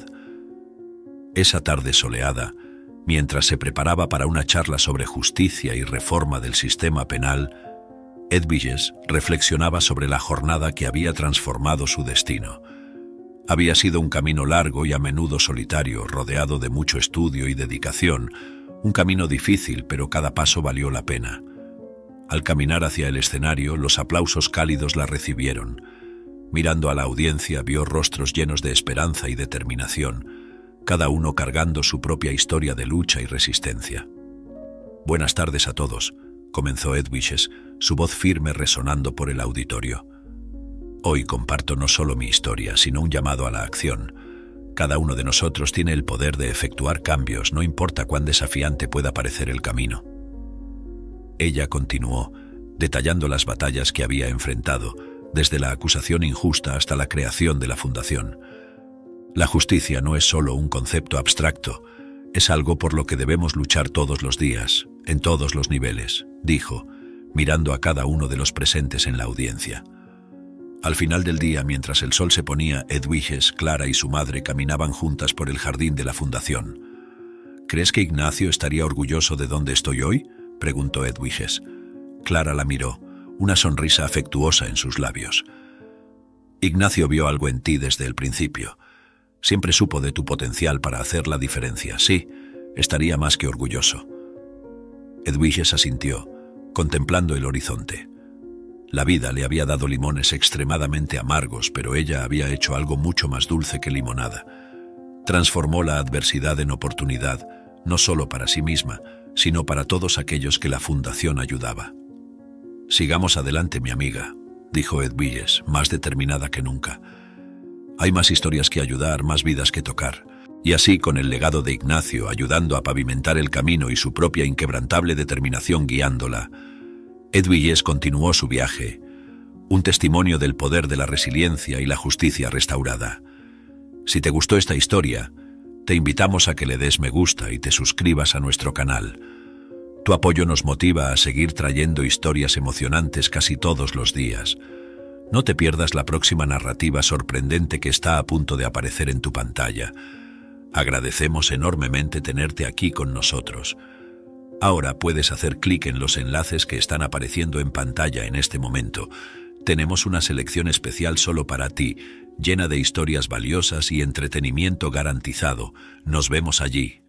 Esa tarde soleada, mientras se preparaba para una charla sobre justicia y reforma del sistema penal, Edwiges reflexionaba sobre la jornada que había transformado su destino. Había sido un camino largo y a menudo solitario, rodeado de mucho estudio y dedicación, un camino difícil, pero cada paso valió la pena. Al caminar hacia el escenario, los aplausos cálidos la recibieron. Mirando a la audiencia, vio rostros llenos de esperanza y determinación, cada uno cargando su propia historia de lucha y resistencia. «Buenas tardes a todos», comenzó Edwiges, su voz firme resonando por el auditorio. «Hoy comparto no solo mi historia, sino un llamado a la acción. Cada uno de nosotros tiene el poder de efectuar cambios, no importa cuán desafiante pueda parecer el camino». Ella continuó, detallando las batallas que había enfrentado, desde la acusación injusta hasta la creación de la fundación. La justicia no es solo un concepto abstracto, es algo por lo que debemos luchar todos los días, en todos los niveles, dijo, mirando a cada uno de los presentes en la audiencia. Al final del día, mientras el sol se ponía, Edwiges, Clara y su madre caminaban juntas por el jardín de la fundación. «¿Crees que Ignacio estaría orgulloso de dónde estoy hoy?», preguntó Edwiges. Clara la miró, una sonrisa afectuosa en sus labios. «Ignacio vio algo en ti desde el principio. Siempre supo de tu potencial para hacer la diferencia. Sí, estaría más que orgulloso». Edwiges asintió, contemplando el horizonte. La vida le había dado limones extremadamente amargos, pero ella había hecho algo mucho más dulce que limonada. Transformó la adversidad en oportunidad, no solo para sí misma, sino para todos aquellos que la fundación ayudaba. «Sigamos adelante, mi amiga», dijo Edwiges, más determinada que nunca. «Hay más historias que ayudar, más vidas que tocar». Y así, con el legado de Ignacio ayudando a pavimentar el camino y su propia inquebrantable determinación guiándola, Edwiges continuó su viaje, un testimonio del poder de la resiliencia y la justicia restaurada. Si te gustó esta historia, te invitamos a que le des me gusta y te suscribas a nuestro canal. Tu apoyo nos motiva a seguir trayendo historias emocionantes casi todos los días. No te pierdas la próxima narrativa sorprendente que está a punto de aparecer en tu pantalla. Agradecemos enormemente tenerte aquí con nosotros. Ahora puedes hacer clic en los enlaces que están apareciendo en pantalla en este momento. Tenemos una selección especial solo para ti, llena de historias valiosas y entretenimiento garantizado. Nos vemos allí.